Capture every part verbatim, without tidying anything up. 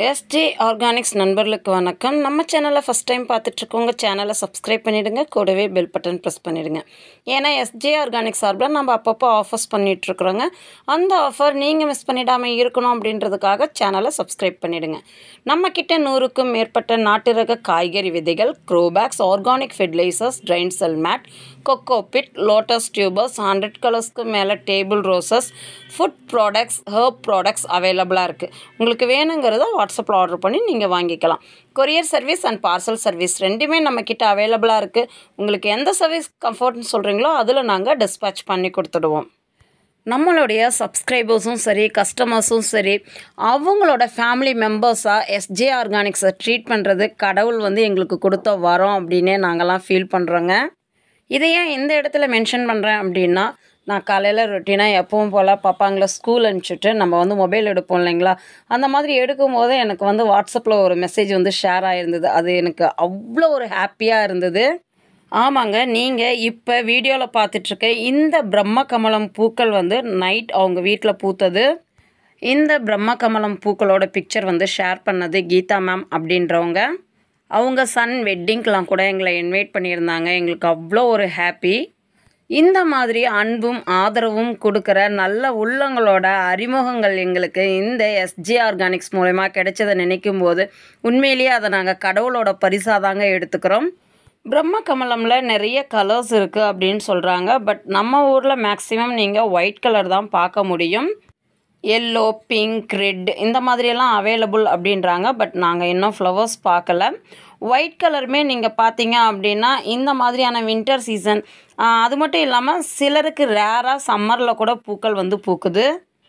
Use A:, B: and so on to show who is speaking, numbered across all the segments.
A: S J Organics நண்பர்களுக்கு வணக்கம். நம்ம சேனலை ஃபஸ்ட் டைம் பார்த்துட்ருக்கோங்க, சேனலை சப்ஸ்கிரைப் பண்ணிவிடுங்க, கூடவே பெல் பட்டன் ப்ரெஸ் பண்ணிவிடுங்க. ஏன்னா S J Organics சார்பில் நம்ம அப்பப்போ ஆஃபர்ஸ் பண்ணிகிட்ருக்குறோங்க. அந்த ஆஃபர் நீங்கள் மிஸ் பண்ணிடாமல் இருக்கணும் அப்படின்றதுக்காக சேனலை சப்ஸ்கிரைப் பண்ணிவிடுங்க. நம்மக்கிட்ட நூறுக்கும் மேற்பட்ட நாட்டு ரக காய்கறி விதைகள், grow bags, organic fertilizers, drain cell mat, cocopeat, lotus tubers, hundred கலர்ஸ்க்கு மேலே table roses, food products, herb products அவைலபிளாக இருக்குது. உங்களுக்கு வேணுங்கிறத வாட்ஸ்அப்பில் ஆர்டர் பண்ணி நீங்கள் வாங்கிக்கலாம். Courier service and parcel service ரெண்டுமே நம்மக்கிட்ட அவைலபிளாக இருக்குது. உங்களுக்கு எந்த சர்வீஸ் கம்ஃபர்ட்னு சொல்கிறீங்களோ அதில் நாங்கள் டிஸ்பேட்ச் பண்ணி கொடுத்துடுவோம். நம்மளுடைய சப்ஸ்கிரைபர்ஸும் சரி, கஸ்டமர்ஸும் சரி, அவங்களோட ஃபேமிலி மெம்பர்ஸாக S J Organicsஸை ட்ரீட் பண்ணுறது கடவுள் வந்து எங்களுக்கு கொடுத்த வரோம் அப்படின்னே நாங்கள்லாம் ஃபீல் பண்ணுறோங்க. இதை ஏன் இந்த இடத்துல மென்ஷன் பண்ணுறேன் அப்படின்னா, நான் காலையில் ரொட்டீனாக எப்பவும் போல் பாப்பாங்களை ஸ்கூல் அனுப்பிச்சிட்டு நம்ம வந்து மொபைல் எடுப்போம் இல்லைங்களா, அந்த மாதிரி எடுக்கும்போது எனக்கு வந்து வாட்ஸ்அப்பில் ஒரு மெசேஜ் வந்து ஷேர் ஆகிருந்தது. அது எனக்கு அவ்வளோ ஒரு ஹாப்பியாக இருந்தது. ஆமாங்க, நீங்கள் இப்போ வீடியோவில் பார்த்துட்ருக்க இந்த பிரம்ம கமலம் பூக்கள் வந்து நைட் அவங்க வீட்டில் பூத்தது. இந்த பிரம்ம கமலம் பூக்களோட பிக்சர் வந்து ஷேர் பண்ணது கீதா மேம் அப்படின்றவங்க. அவங்க சன் வெட்டிங்க்கெலாம் கூட எங்களை இன்வைட் பண்ணியிருந்தாங்க. எங்களுக்கு அவ்வளோ ஒரு ஹாப்பி. இந்த மாதிரி அன்பும் ஆதரவும் கொடுக்குற நல்ல உள்ளங்களோட அறிமுகங்கள் எங்களுக்கு இந்த S J Organics மூலமா கிடைச்சதை நினைக்கும் போது உண்மையிலேயே அதை நாங்கள் கடவுளோட பரிசாக தாங்க எடுத்துக்கிறோம். பிரம்ம கமலமில் நிறைய கலர்ஸ் இருக்குது அப்படின்னு சொல்கிறாங்க. பட் நம்ம ஊரில் மேக்ஸிமம் நீங்கள் ஒயிட் கலர் தான் பார்க்க முடியும். எல்லோ, பிங்க், ரெட் இந்த மாதிரியெல்லாம் அவைலபிள் அப்படின்றாங்க. பட் நாங்கள் இன்னும் ஃப்ளவர்ஸ் பார்க்கல. ஒயிட் கலருமே நீங்கள் பார்த்தீங்க அப்படின்னா இந்த மாதிரியான வின்டர் சீசன், அது மட்டும் இல்லாமல் சிலருக்கு ரேராக சம்மரில் கூட பூக்கள் வந்து பூக்குது.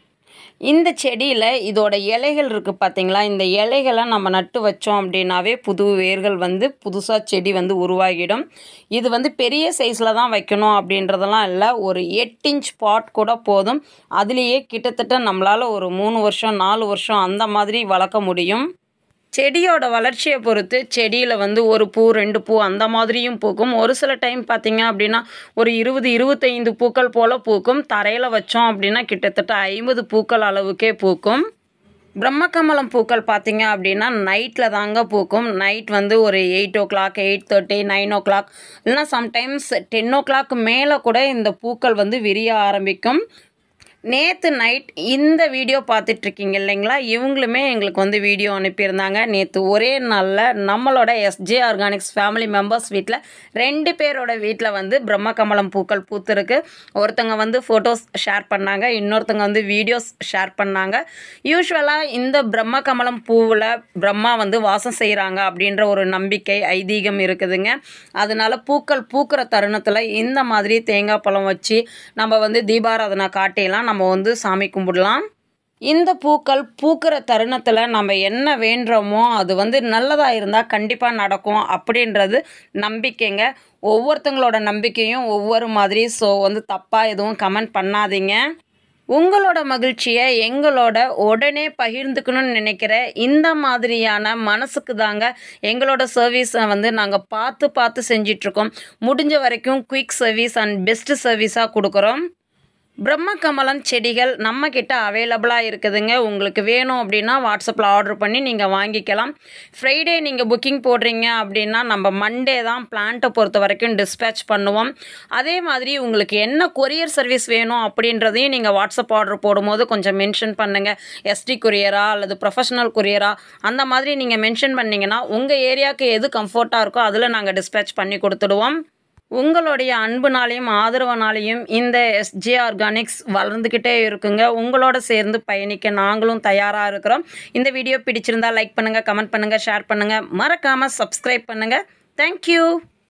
A: இந்த செடியில் இதோட இலைகள் இருக்குது பார்த்தீங்களா, இந்த இலைகளை நம்ம நட்டு வச்சோம் அப்படின்னாவே புது வேர்கள் வந்து புதுசாக செடி வந்து உருவாகிடும். இது வந்து பெரிய சைஸில் தான் வைக்கணும் அப்படின்றதெல்லாம் இல்லை, ஒரு எட்டு இன்ச் பாட் கூட போதும். அதுலேயே கிட்டத்தட்ட நம்மளால் ஒரு மூணு வருஷம் நாலு வருஷம் அந்த மாதிரி வளர்க்க முடியும். செடியோட வளர்ச்சியை பொறுத்து செடியில் வந்து ஒரு பூ ரெண்டு பூ அந்த மாதிரியும் பூக்கும். ஒரு சில டைம் பார்த்திங்க அப்படின்னா ஒரு இருபது இருபத்தைந்து பூக்கள் போல் பூக்கும். தரையில் வச்சோம் அப்படின்னா கிட்டத்தட்ட ஐம்பது பூக்கள் அளவுக்கே பூக்கும். பிரம்மகமலம் பூக்கள் பார்த்திங்க அப்படின்னா நைட்டில் தாங்க பூக்கும். நைட் வந்து ஒரு eight o'clock eight thirty nine o'clock இல்லைனா சம்டைம்ஸ் டென் ஓ கிளாக் மேலே கூட இந்த பூக்கள் வந்து விரிய ஆரம்பிக்கும். நேற்று நைட் இந்த வீடியோ பார்த்துட்ருக்கீங்க இல்லைங்களா, இவங்களுமே எங்களுக்கு வந்து வீடியோ அனுப்பியிருந்தாங்க. நேற்று ஒரே நாளில் நம்மளோட S J Organics family members வீட்டில் ரெண்டு பேரோட வீட்டில் வந்து பிரம்ம கமலம் பூக்கள் பூத்துருக்கு. ஒருத்தங்க வந்து ஃபோட்டோஸ் ஷேர் பண்ணாங்க, இன்னொருத்தங்க வந்து வீடியோஸ் ஷேர் பண்ணாங்க. யூஸ்வலாக இந்த பிரம்ம கமலம் பூவில் பிரம்மா வந்து வாசம் செய்கிறாங்க அப்படின்ற ஒரு நம்பிக்கை ஐதீகம் இருக்குதுங்க. அதனால பூக்கள் பூக்கிற தருணத்தில் இந்த மாதிரி தேங்காய் பழம் வச்சு நம்ம வந்து தீபாராதனை காட்டிலாம் நம்ம வந்து சாமி கும்பிடலாம். இந்த பூக்கள் பூக்கிற தருணத்தில் நம்ம என்ன வேண்டுறோமோ அது வந்து நல்லதாக இருந்தால் கண்டிப்பாக நடக்கும் அப்படின்றது நம்பிக்கைங்க. ஒவ்வொருத்தங்களோட நம்பிக்கையும் ஒவ்வொரு மாதிரி. ஸோ வந்து தப்பாக எதுவும் கமெண்ட் பண்ணாதீங்க. உங்களோட மகிழ்ச்சியை எங்களோட உடனே பகிர்ந்துக்கணும்னு நினைக்கிற இந்த மாதிரியான மனசுக்கு தாங்க எங்களோட சர்வீஸை வந்து நாங்கள் பார்த்து பார்த்து செஞ்சிட்ருக்கோம். முடிஞ்ச வரைக்கும் குயிக் சர்வீஸ் அண்ட் பெஸ்ட் சர்வீஸாக கொடுக்குறோம். பிரம்ம கமலம் செடிகள் நம்மக்கிட்ட அவைலபிளாக இருக்குதுங்க. உங்களுக்கு வேணும் அப்படின்னா வாட்ஸ்அப்பில் ஆர்டர் பண்ணி நீங்கள் வாங்கிக்கலாம். ஃப்ரைடே நீங்கள் புக்கிங் போடுறீங்க அப்படின்னா நம்ம மண்டே தான் பிளான்ட்டை பொறுத்த வரைக்கும் டிஸ்பேட்ச் பண்ணுவோம். அதே மாதிரி உங்களுக்கு என்ன கொரியர் சர்வீஸ் வேணும் அப்படின்றதையும் நீங்கள் வாட்ஸ்அப் ஆர்டர் போடும்போது கொஞ்சம் மென்ஷன் பண்ணுங்கள். எஸ்டி கொரியரா அல்லது ப்ரொஃபஷனல் கொரியரா அந்த மாதிரி நீங்கள் மென்ஷன் பண்ணிங்கன்னா உங்கள் ஏரியாவுக்கு எது கம்ஃபர்ட்டாக இருக்கோ அதில் நாங்கள் டிஸ்பேட்ச் பண்ணி கொடுத்துடுவோம். உங்களுடைய அன்புனாலையும் ஆதரவுனாலையும் இந்த S J Organics வளர்ந்துக்கிட்டே இருக்குங்க. உங்களோட சேர்ந்து பயணிக்க நாங்களும் தயாராக இருக்கிறோம். இந்த வீடியோ பிடிச்சிருந்தால் லைக் பண்ணுங்கள், கமெண்ட் பண்ணுங்கள், ஷேர் பண்ணுங்கள், மறக்காமல் சப்ஸ்கிரைப் பண்ணுங்கள். தேங்க்யூ.